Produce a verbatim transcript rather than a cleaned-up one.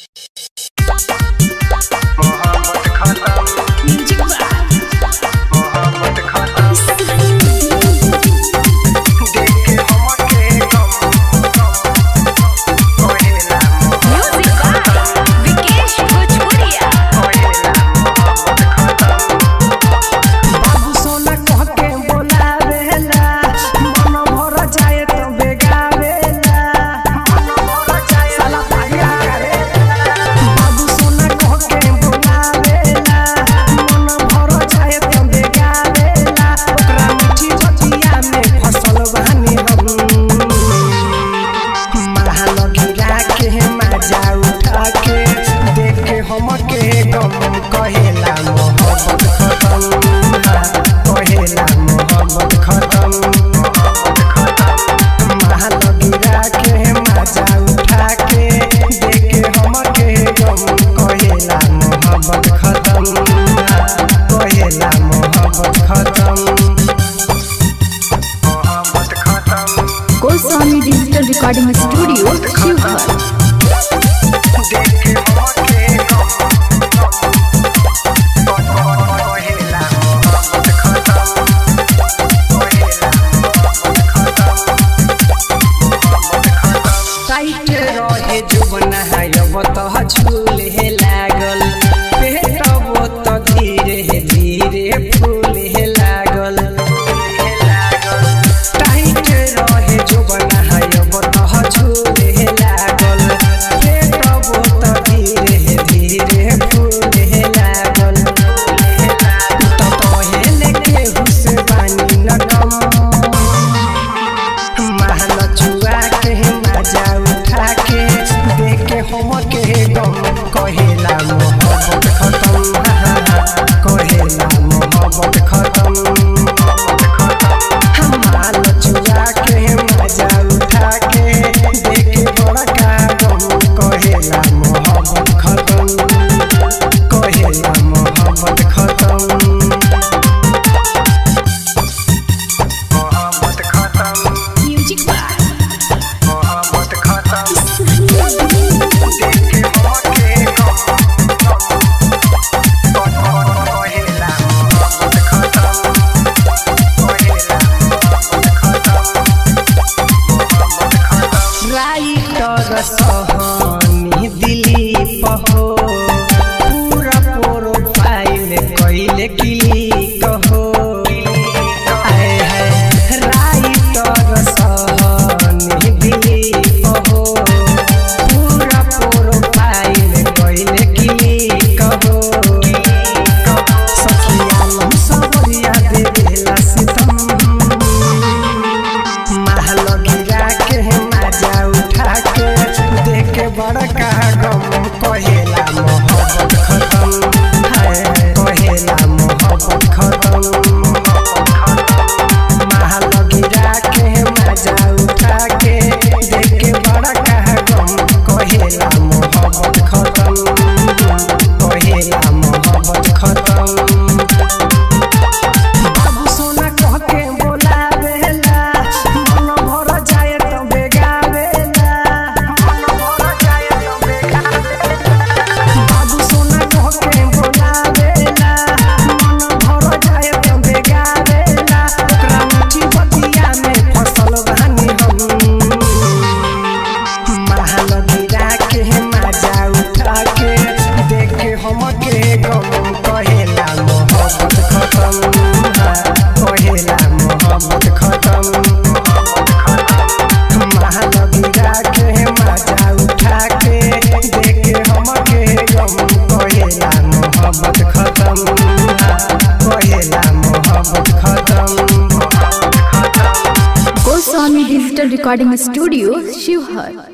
Goswami digital recording studio Sheohar. Sahni Dilip हो पूरा profile कइले क्लिक हो आए है राइटर सहनी दिलीप हो पूरा प्रोफाइल कइले क्लिक हो सखिया लम सबरिया दे देला सितम महल गिरा के मजा उठा के देखे बड़का गम कहेला मोहब्बत खत्म है कहेला मोहब्बत खत्म महल गिरा के मजा उठा के देखे बड़का गम कहेला मोहब्बत खत्म कहेला मोहब्बत खत्म बाबू सोना कह के बोलावेला मन भर जाए तो बेगावेला Goswami digital recording studio Sheohar.